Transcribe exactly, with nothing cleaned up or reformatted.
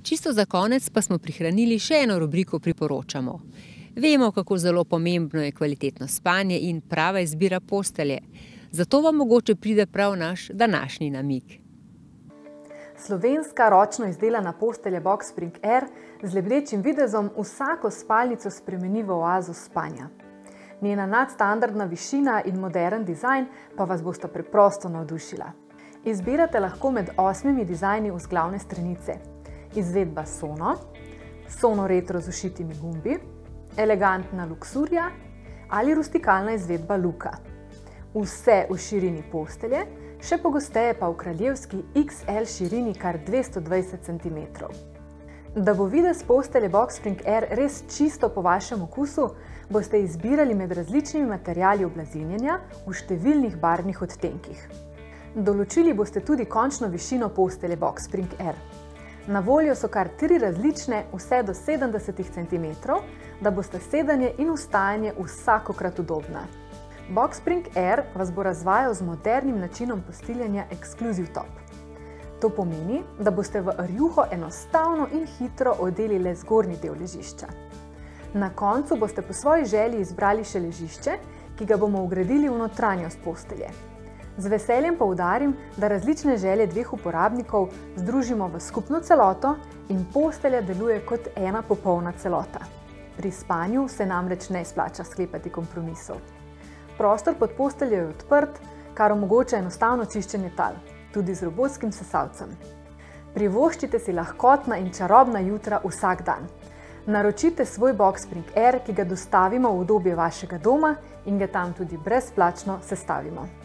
Čisto za konec pa smo prihranili še eno rubriko Priporočamo. Vemo, kako zelo pomembno je kvalitetno spanje in prava izbira postelje. Zato vam mogoče pride prav naš današnji namig. Slovenska ročno izdelana postelja Box Spring Air z lebdečim videzom vsako spalnico spremeni v oazo spanja. Njena nadstandardna višina in modern dizajn pa vas bosta preprosto navdušila. Izbirate lahko med osmimi dizajni z glavne stranice. Izvedba Sono, Sono retro z ušitimi gumbi, elegantna Luxuria ali rustikalna izvedba Luka. Vse v širini postelje, še pogosteje pa v kraljevski iks el širini kar dvesto dvajset centimetrov. Da bo videz postelje Box Spring Air res čisto po vašem okusu, boste izbirali med različnimi materiali oblazinjenja v številnih barvnih odtenkih. Določili boste tudi končno višino postelje Box Spring Air. Na voljo so kar tri različne, vse do sedemdeset centimetrov, da boste sedanje in vstajanje vsakokrat udobna. Box Spring Air vas bo razvajal z modernim načinom postiljanja Exclusive Top. To pomeni, da boste v rjuho enostavno in hitro odeli le zgornji del ležišča. Na koncu boste po svoji želji izbrali še ležišče, ki ga bomo vgradili v notranjost postelje. Z veseljem poudarim, da različne želje dveh uporabnikov združimo v skupno celoto in postelja deluje kot ena popolna celota. Pri spanju se namreč ne splača sklepati kompromisov. Prostor pod posteljo je odprt, kar omogoča enostavno čiščenje tal, tudi z robotskim sesalcem. Privoščite si lahkotna in čarobna jutra vsak dan. Naročite svoj Box Spring Air, ki ga dostavimo v udobje vašega doma in ga tam tudi brezplačno sestavimo.